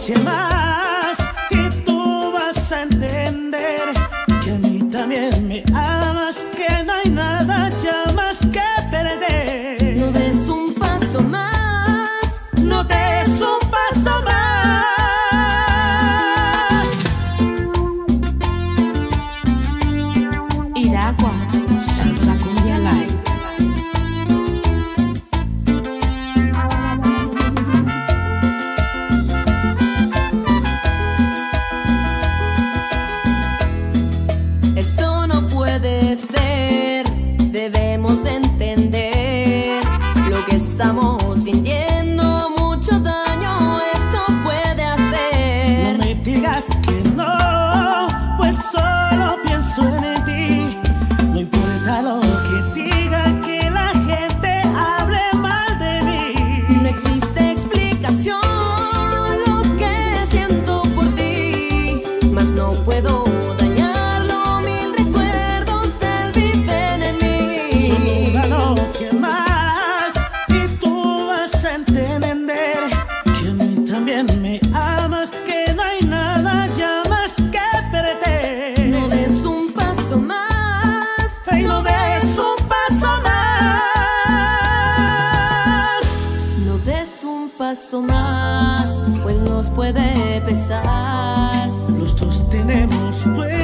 noche más y tú vas a entender que a mí también me amas, que no hay nada ya más que perder. No des un paso más, No des un paso más. Iragua, Salsa Cumbia Live. esto no puede ser, debemos entender lo que estamos sintiendo, mucho daño esto puede hacer. No me digas que no, pues solo pienso en ti. No importa lo que diga, que la gente hable mal de mí. No existe explicación lo que siento por ti, mas no puedo dañarlo, mil recuerdos del viven en mí. Solo una noche más y tú vas a entender que a mí también me amas, que no hay nada ya más que perder. No des un paso más, Ay, no des un paso más. no des un paso más, pues nos puede pesar. Los dos tenemos duelo.